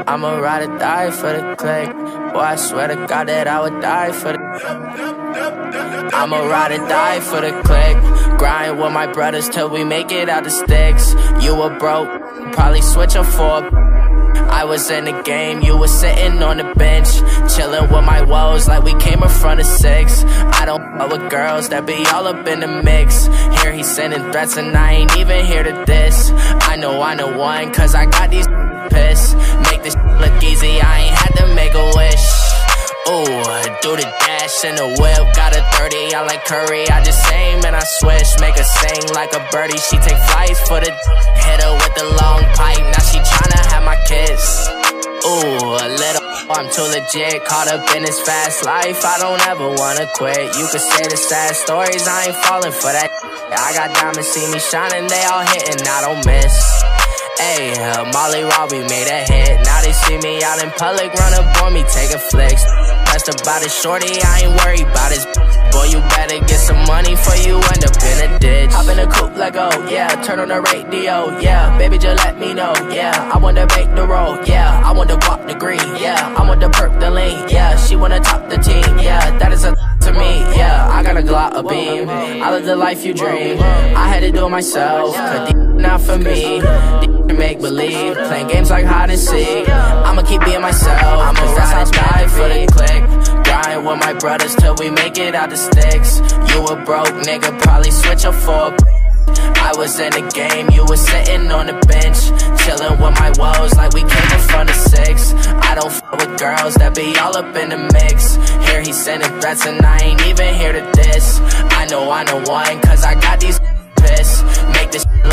I'ma ride or die for the click. Boy, I swear to God that I would die for the. I'ma ride or die for the click. Grind with my brothers till we make it out the sticks. You were broke, probably switch up for a. I was in the game, you was sitting on the bench, chilling with my woes like we came in front of 6. I don't fuck with girls that be all up in the mix. Here he's sending threats and I ain't even here to diss. I know one, cause I got these pissed. Make this look easy, I ain't had to make a wish. Ooh, do the dash in the whip, got a 30, I like Curry, I just aim and I switch. Make her sing like a birdie, she take flights for the. Hit her with the long pipe, now she tryna have my kids. Ooh, a little, I'm too legit, caught up in this fast life, I don't ever wanna quit. You could say the sad stories, I ain't falling for that. I got diamonds, see me shining, they all hitting, I don't miss. Ayy, Molly Robbie made a hit, now they see me out in public, run up on me, taking flicks. Pressed about it, shorty, I ain't worried about this. Boy, you better get some money before you end up in a ditch. Hop in a coupe, let go, yeah, turn on the radio, yeah. Baby, just let me know, yeah. I want to bake the roll, yeah. I want to walk the green, yeah. I want to perk the lean, yeah. She wanna top the team, yeah. That is a to me, yeah. I got a Glock, a beam. I live the life you dream. I had to do it myself, cause not for me. Make believe, playing games like hide and seek. I'ma keep being myself, I'ma ride or die for the click. Grind with my brothers till we make it out the sticks. You a broke nigga, probably switch up for a. I was in the game, you was sitting on the bench, chilling with my woes like we came in front of 6. I don't fuck with girls that be all up in the mix. Here he's sending threats and I ain't even here to diss. I know one, cause I got these pissed. Make this